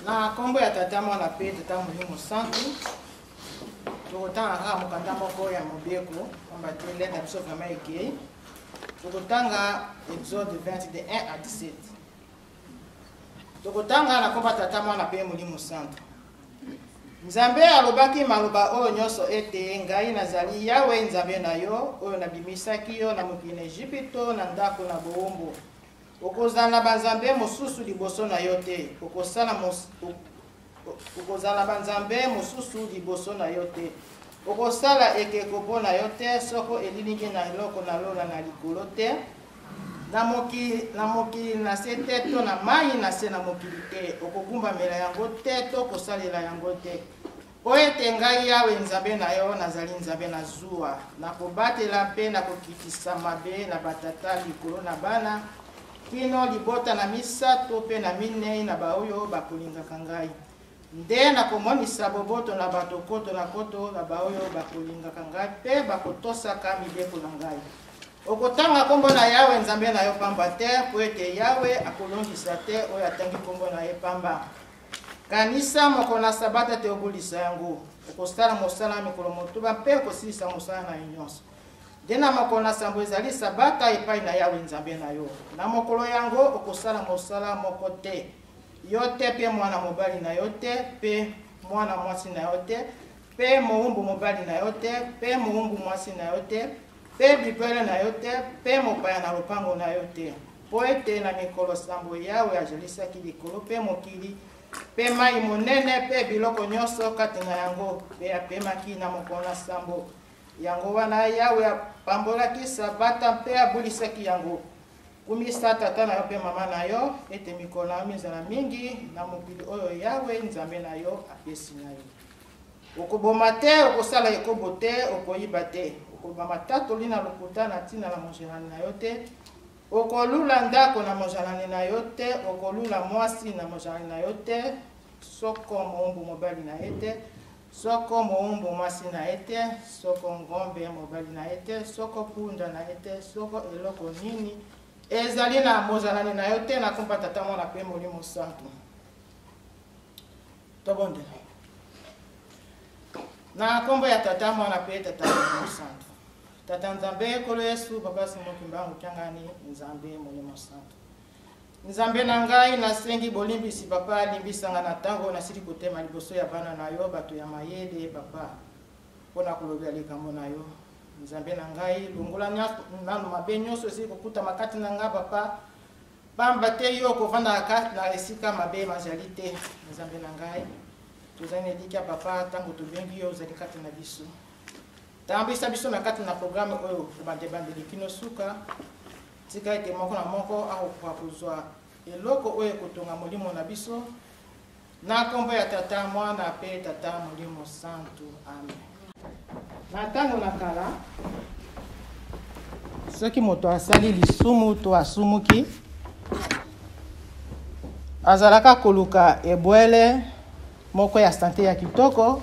Na kombo ya tata mwana pe tata Molimo Santu. Tokotanga mokanda moko ya mobeko ombatele na biso vraiment ekei. Tokotanga Exode 20 de 1 à 17. Tokotanga na komba tata mwana pe Molimo Santu. Nzambe alobaki maloba oyo nyonso ete ngai nazali Yawe nzambe na yo oyo nabimisaki yo na mokili Ejipito na ndako na bowumbu. Okozala banzambe mosusu liboso na yo te. Okozala banzambe mosusu liboso na yo te. Okosala ekeko mpo na yo te soko elilingi na eloko na lola na likolo te. Na mokili na se te to na mai na se na mokili te. Okogumbamela yango te to kosalela yango te. Po ete ngai Yawe nzambe na yo nazali nzambe na zuwa. Nakobatela mpe nakokitisa mabe na batata likolo na bana. Kino libota na misato pe na minei na baoyo bakolingaka ngai. Nde nakomonisa boboto na bato koto na koto na baoyo bakolingaka ngai pe bakotosaka mibeko na ngai. Okotanga kombo na Yawe nzambe na yo pamba te po ete Yawe akolongisa te oyo atangi kombo na ye pamba. Kanisa moko na sabata te okolisa yango. Okosala mosala mikolo motuba pe okosilisa mosala na nyonso. Dena moko na sambo ezali sabata epai na Yawe nzambe na yo. Na mokolo yango okosala mosala moko te. Yo te pe mwana mobali na yo te, pe mwana mwasi na yo te, pe mowumbu mobali na yo te, pe mowumbu mwasi na yo te, pe bibele na yo te, pe mopaya na lopango na yo te. Po ete na mikolo sambo Yawe ajelisaki likolo pe mokili, pe mai monene pe biloko nyonso kati na yango, pe apemaki na mokolo na sambo. Yango wana Yawe apambolaki sabata pe abulisaki yango. Kumisa tata na yo pe mama na yo ete mikolo na mizala mingi na mokili oyo Yawe nzambe na yo apesi na yo. Okoboma te, okosala ekobo te, okoyiba te. Okobama tatoli na lokuta na ntina na mojalani na yo te. Okolula ndako na mojalani na yo te, okolula mwasi na mojalani na yo te, soko mowumbu mobali na ye te. Soko mowumbu mwasi na ye te, soko ngombe mobali na ye te, soko punda na ye te, soko eloko nini ezali na mozalani na yo te na komba tata mwana pe Molimo Santu. Tobondela. Na kombo ya tata mwana pe tata Molimo Santu. Tata nzambe kolo Yesu baba simoki mbangu kyangani nzambe Molimo Santu. Nzambe na ngai nasengi bolimbisi papa limbisanga na tango na sili kotema liboso ya bana na yo bato ya mayele papa. Pona kolobela likambo na yo. Nzambe na ngai longola nanu mabe nyonso esi kokuta makati na nga papa. Pamba te yo kovanda kati na esika mabe mazali te. Nzambe na ngai tozali elika papa tango tobengi yo ozali kati na biso. Tambisa biso na kati na programme oyo bandebandeli kino suka. Tika ete moko na moko akokoka kozwa eloko oyo ekotonga molimo na biso. Na kombo ya tata mwana pe tata Molimo Santu. Amen. Na ntango na kala soki moto asali lisumu to asumuki azalaka koluka ebwele moko ya sante ya kitoko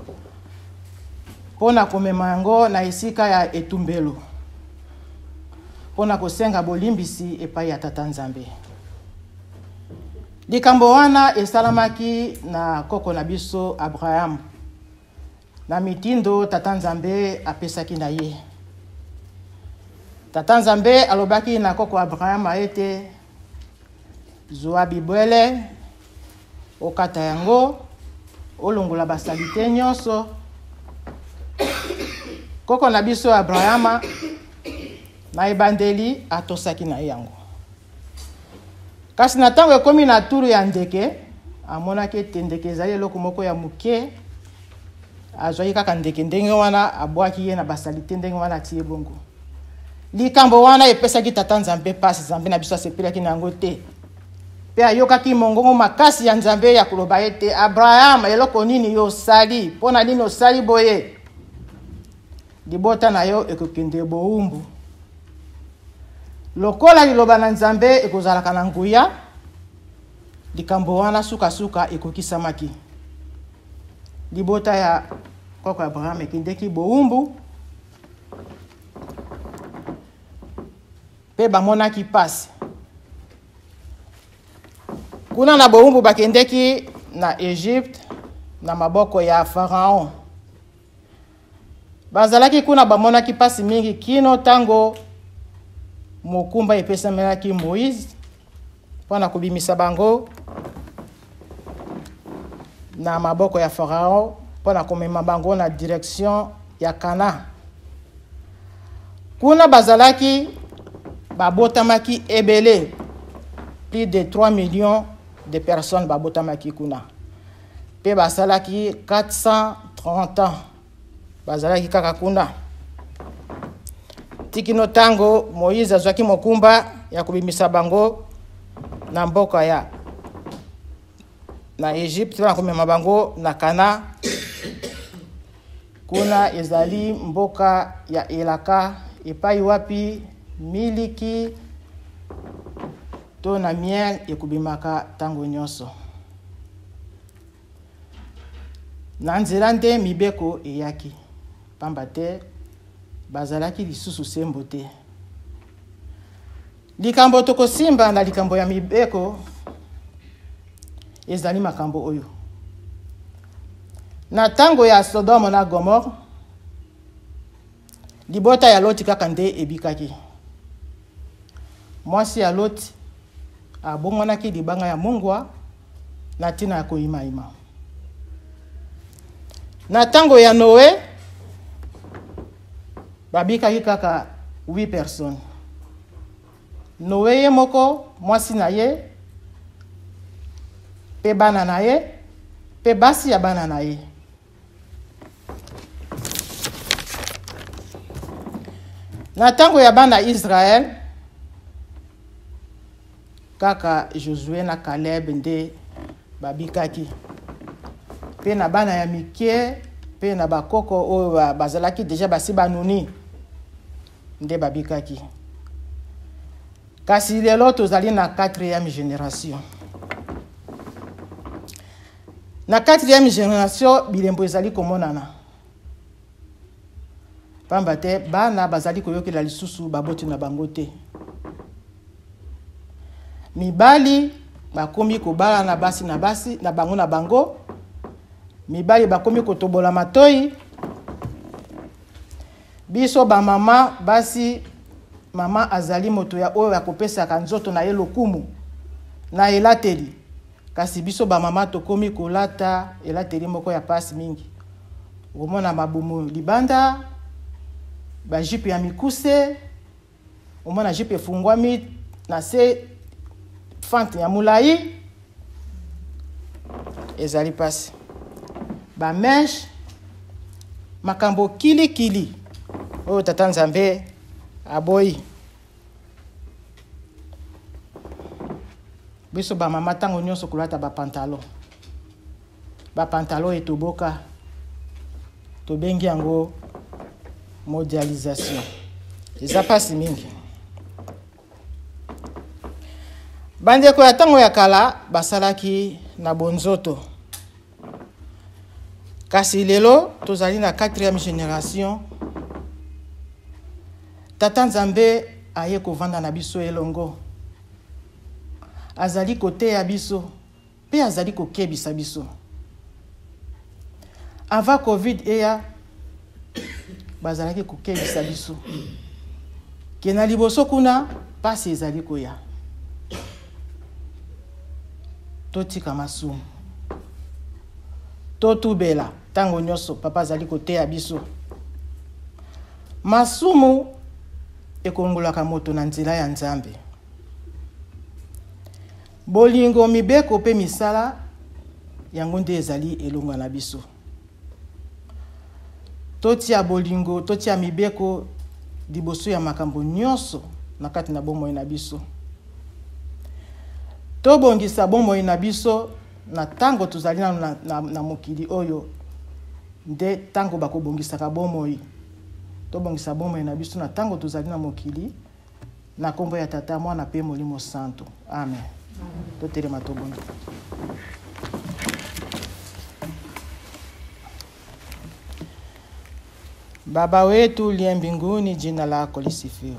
mpona komema yango na esika ya etumbelo mpona kosenga bolimbisi epai ya tata nzambe. Likambo wana esalamaki na koko na biso Abraham. Na mitindo tata nzambe apesaki na ye. Tata nzambe alobaki na koko Abraham ete zwa bibwele okata yango olongola basalite nyonso. Koko na biso Abraham na ebandeli atosaki na yango. Kasi na tango ekomi na turu ya ndeke amonaki ete ndeke ezali eloko moko ya muke. Azwaki kaka ndeke ndenge wana abwaki ye na basalite ndenge wana atie bongo. Likambo wana epesaki tata nzambe pasi nzambe na biso asepelaki na yango te. Pe ayokaki mongongo makasi ya nzambe ya koloba ete Abraham eloko nini yo osali mpona nini osali boye. Libota na yo ekokende bowumbu. Lokola liloba na nzambe ekozalaka na nguya. Likambo wana suka ekokisamaki. Libota ya koko Abraham ekendeki bowumbu. Pe bamonaki pasi. Kuna na bowumbu bakendeki na Egypte na maboko ya Pharaon. Bazalaki kuna bamonaki pasi mingi kino tango mokumba epesamelaki Moïse mpona kobimisa bango na maboko ya Pharaon mpona komema bango na direction ya Kana. Kuna bazalaki babotamaki ebele, plus de 3 millions de personnes babotamaki kuna. Pe basalaki 430 ans bazalaki kaka kuna. Tikino tango Moïse azwaki mokumba ya kubimisa bango na mboka ya na Egypte na komema bango na Kana. Kuna ezali mboka ya Elaka epai wapi miliki to na miel ekubimaka tango nyonso. Na nzela nde mibeko eyaki, pamba te bazalaki lisusu sembo te. Likambo tokosimba na likambo ya mibeko ezali makambo oyo. Na tango ya Sodome na Gomorre, libota ya Loti kaka nde ebikaki. Mwasi ya Loti abongonaki libanga ya mungwa na tina ya koyimayima. Na tango ya Noé, babikaki kaka 8 personnes. Noé ye moko, mwasi na ye, pe bana na ye, pe basi ya bana na ye. Na tango ya bana Israel, kaka Josué na Caleb nde babikaki. Pe na bana ya mike, pe na bakoko oyo bazalaki deja basi banuni nde babikaki. Kasi lelo tozali na 4e génération. Na 4e génération bilembo ezali komonana. Pamba te bana bazali koyokela lisusu baboti na bango te. Mibali bakomi kobala na basi na bango na bango. Mibali bakomi kotobola matoi. Biso ba mama basi mama azali moto ya oyo akopesaka nzoto na ye lokumu na elateli. Kasi biso ba mama tokomi kolata elateli moko ya pasi mingi. Omona mabumu libanda, ba jipe ya mikuse, omona jipe fungwami na se fante ya mulai ezali pasi. Ba mesh makambo kili kili oyo tata Nzambe aboyi. Biso ba mama tango nyonso kolata ba pantalon. Ba pantalon etoboka. Tobengi yango mondialisation. Eza pasi mingi. Bandeko ya tango ya kala basalaki na bonzoto. Kasi lelo tozali na 4e génération. Tata Nzambe aye kovanda na biso elongo. Azali kote ya biso, pe azali kokebisa biso. Avant Covid eya, bazalaki kokebisa biso. Kena liboso kuna, pasi ezali koya. Totika masumu. Totubela, tango nyonso, papa azali kote ya biso. Masumu ekongolaka moto na nzela ya Nzambe. Bolingo mibeko pe misala yango nde ezali elonga na biso. Totia bolingo, totia mibeko liboso ya makambo nyonso na kati na bomoi na biso. Tobongisa bomoi na biso na tango tozali na mokili oyo nde tango bakobongisaka bomoi. Tobongisa bomoi na biso na tango tozali na mokili na kombo ya Tata Mwana pe Molimo Santo. Amen. Totelema tobongi. Baba wetu uliye mbinguni, jina lako lisifiwe.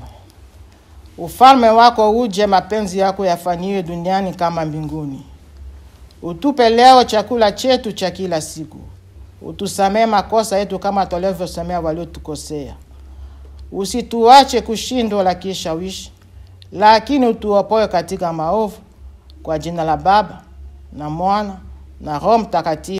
Ufalme wako uje, mapenzi yako yafanyiwe duniani kama mbinguni. Utupe leo chakula chetu cha kila siku. Utusamee makosa yetu kama tulivyosamea waliotukosea. Usituache kushindwa na kishawishi, lakini utuopoe katika maovu, kwa jina la Baba na Mwana na Roho Mtakatifu.